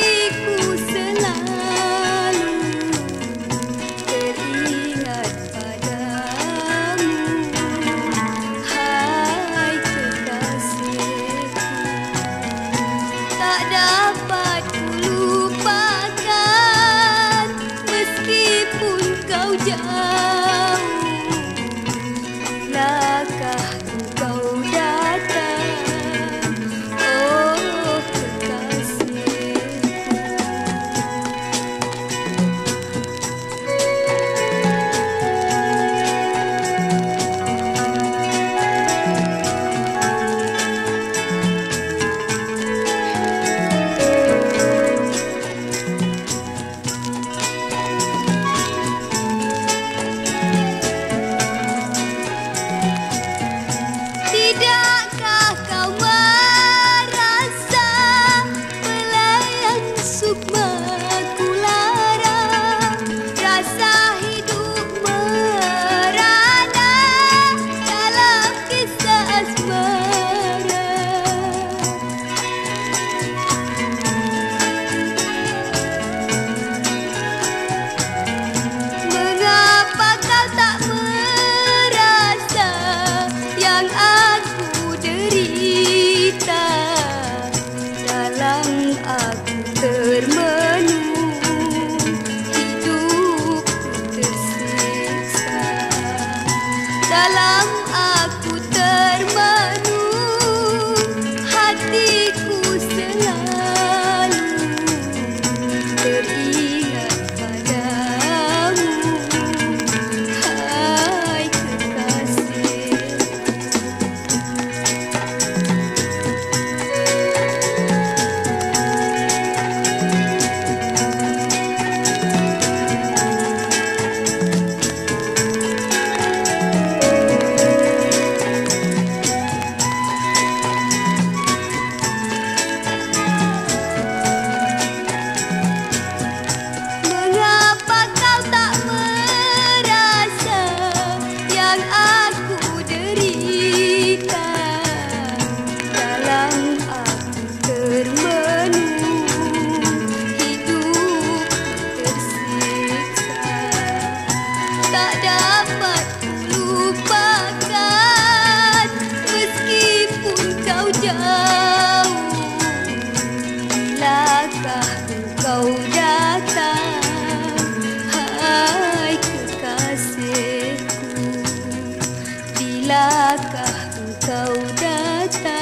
hatiku selalu teringat padamu, hai kekasihku. Tak dapat kulupakan meskipun kau jauh. Bilakah engkau datang, oh kekasihku. Tidakkah kau merasa pelayan sukma ku lara, rasa hidup merana dalam kisah asmara. Mengapa kau tak merasa yang aku derita, dalam aku termenung, hidupku tersiksa. Dalam aku termenung, hatiku selalu teringat padamu, hai kekasih. Mengapa kau tak merasa yang aku derita, dalam aku termenung, hidupku tersiksa. Tak dapat kulupakan meskipun kau jauh. Bilakah engkau datang, hai kekasihku. Bilakah engkau datang.